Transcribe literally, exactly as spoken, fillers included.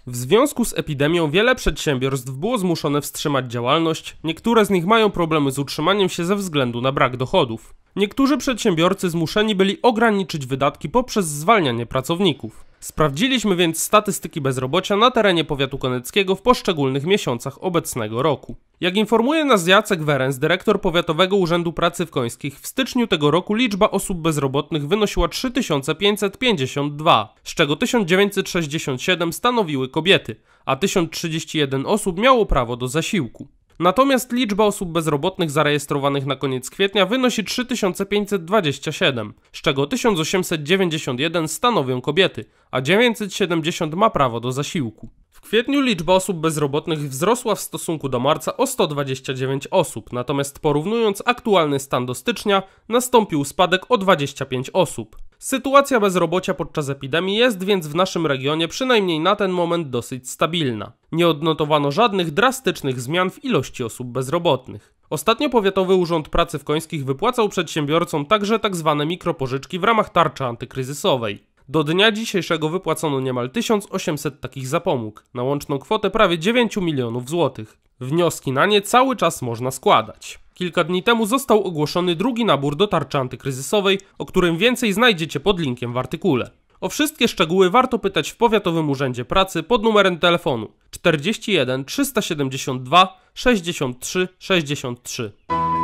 W związku z epidemią wiele przedsiębiorstw było zmuszone wstrzymać działalność, niektóre z nich mają problemy z utrzymaniem się ze względu na brak dochodów. Niektórzy przedsiębiorcy zmuszeni byli ograniczyć wydatki poprzez zwalnianie pracowników. Sprawdziliśmy więc statystyki bezrobocia na terenie powiatu koneckiego w poszczególnych miesiącach obecnego roku. Jak informuje nas Jacek Werens, dyrektor Powiatowego Urzędu Pracy w Końskich, w styczniu tego roku liczba osób bezrobotnych wynosiła trzy tysiące pięćset pięćdziesiąt dwa, z czego tysiąc dziewięćset sześćdziesiąt siedem stanowiły kobiety, a tysiąc trzydzieści jeden osób miało prawo do zasiłku. Natomiast liczba osób bezrobotnych zarejestrowanych na koniec kwietnia wynosi trzy tysiące pięćset dwadzieścia siedem, z czego tysiąc osiemset dziewięćdziesiąt jeden stanowią kobiety, a dziewięćset siedemdziesiąt ma prawo do zasiłku. W kwietniu liczba osób bezrobotnych wzrosła w stosunku do marca o sto dwadzieścia dziewięć osób, natomiast porównując aktualny stan do stycznia, nastąpił spadek o dwadzieścia pięć osób. Sytuacja bezrobocia podczas epidemii jest więc w naszym regionie przynajmniej na ten moment dosyć stabilna. Nie odnotowano żadnych drastycznych zmian w ilości osób bezrobotnych. Ostatnio Powiatowy Urząd Pracy w Końskich wypłacał przedsiębiorcom także tzw. mikropożyczki w ramach tarczy antykryzysowej. Do dnia dzisiejszego wypłacono niemal tysiąc osiemset takich zapomóg, na łączną kwotę prawie dziewięć milionów złotych. Wnioski na nie cały czas można składać. Kilka dni temu został ogłoszony drugi nabór do tarczy antykryzysowej, o którym więcej znajdziecie pod linkiem w artykule. O wszystkie szczegóły warto pytać w Powiatowym Urzędzie Pracy pod numerem telefonu czterdzieści jeden trzysta siedemdziesiąt dwa sześćdziesiąt trzy sześćdziesiąt trzy.